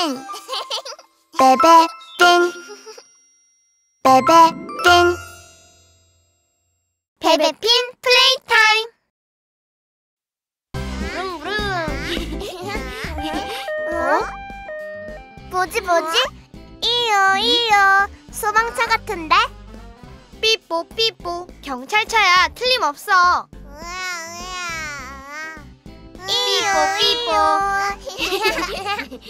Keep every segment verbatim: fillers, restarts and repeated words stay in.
베베핀 베베핀 베베핀 플레이 타임. 부릉부릉. 어? 뭐지 뭐지? 이요 이요 소방차 같은데? 삐뽀 삐뽀 경찰차야. 틀림없어. 삐뽀 삐뽀.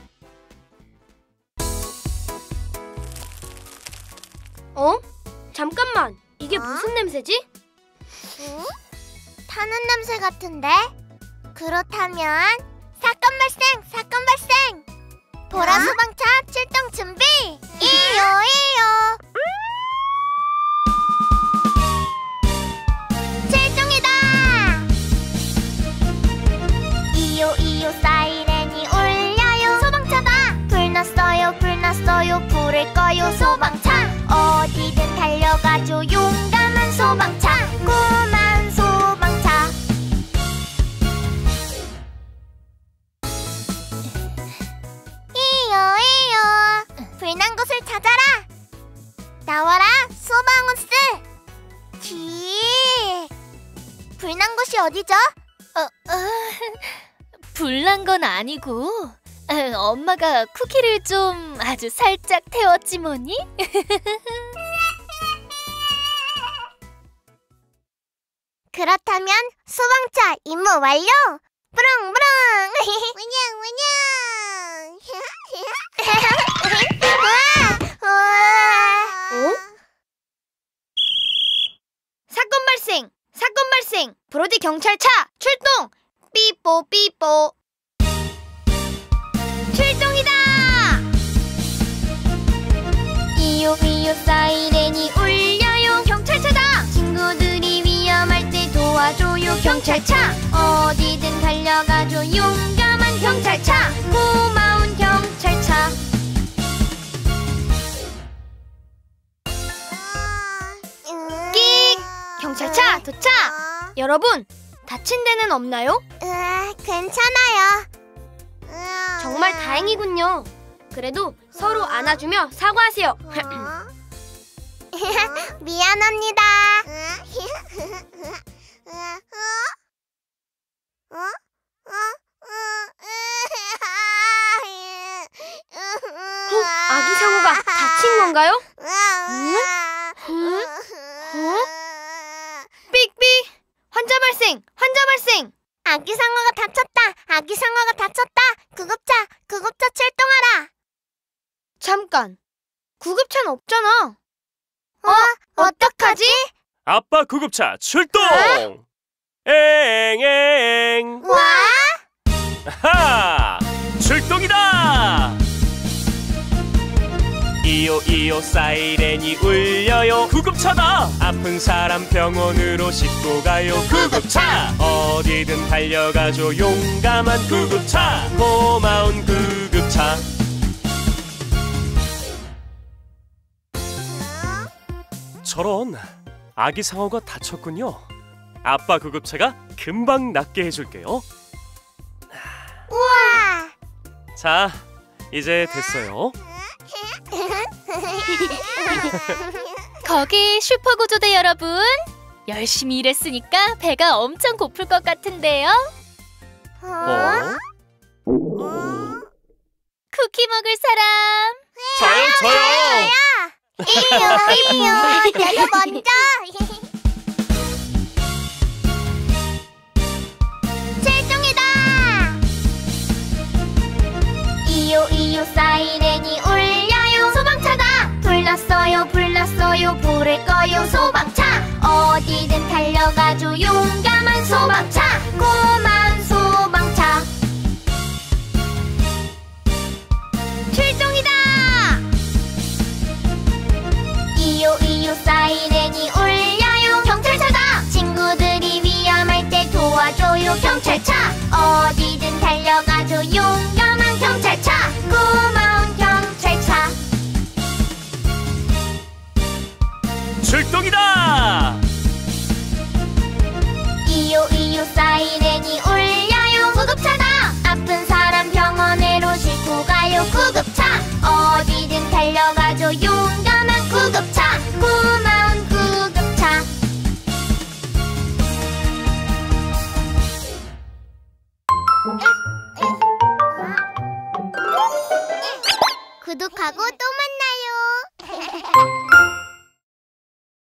어? 잠깐만. 이게 어? 무슨 냄새지? 응? 타는 냄새 같은데? 그렇다면 사건 발생! 사건 발생! 보라 어? 소방차 출동 준비! 이요 이요! 출동이다! 이요 이요 사이렌이 울려요. 소방차다! 불 났어요 불 났어요 불을 꺼요 소방차. 어디든 달려가죠 용감한 소방차. 고마운 소방차. 이요 이요 불난 곳을 찾아라. 나와라 소방호스. 지 불난 곳이 어디죠? 어, 어, 불난 건 아니고 어, 엄마가 쿠키를 좀 아주 살짝 태웠지 뭐니? 그렇다면 소방차 임무 완료! 부릉부릉! 문영 문영! 우와! 우와! 어? 사건 발생! 사건 발생! 브로디 경찰차 출동! 삐뽀 삐뽀. 출동이다! 이요 이요 사이렌이 울려요. 경찰차다! 친구들이 위험할 때 도와줘요. 경찰차 어디든 달려가죠 용감한 경찰차. 고마운 경찰차. 끽! 경찰차 도착! 여러분, 다친 데는 없나요? 으아, 괜찮아요. 정말 다행이군요. 그래도 서로 안아주며 사과하세요. 미안합니다. 어? 아기 상어가 다친 건가요? 응? 어? 삑삑! 환자 발생! 환자 발생! 아기 상어가 다쳤다. 아기 상어가 다쳤다. 구급차, 구급차 출동하라. 잠깐! 구급차는 없잖아. 어? 어떡하지? 아빠 구급차 출동! 엥엥! 와? 하! 출동이다! 이요 이요 사이렌이 울려요. 구급차다! 아픈 사람 병원으로 싣고 가요. 구급차! 어디든 달려가죠 용감한 구급차. 고마운 구급차. 저런, 아기 상어가 다쳤군요. 아빠 구급차가 금방 낫게 해줄게요. 우와! 자, 이제 됐어요. 거기 슈퍼구조대 여러분, 열심히 일했으니까 배가 엄청 고플 것 같은데요. 어? 쿠키 먹을 사람? 저요, 저요! 이요 이요 내가 먼저. 출동이다. 이요 이요 사이렌이 울려요. 소방차다. 불 났어요 불 났어요 불을 꺼요 소방차. 어디든 달려가죠 용감한 소방차. 고마운 소방차. 출동이다! 이요 이요 사이렌이 울려요. 경찰차다. 친구들이 위험할 때 도와줘요 경찰차. 어디든 달려가죠 용감한 경찰차. 고마운 경찰차. 출동이다! 이요 이요 사이렌이 울려요. 구급차다. 아픈 사람 병원으로 싣고 가요 구독하고 또 만나.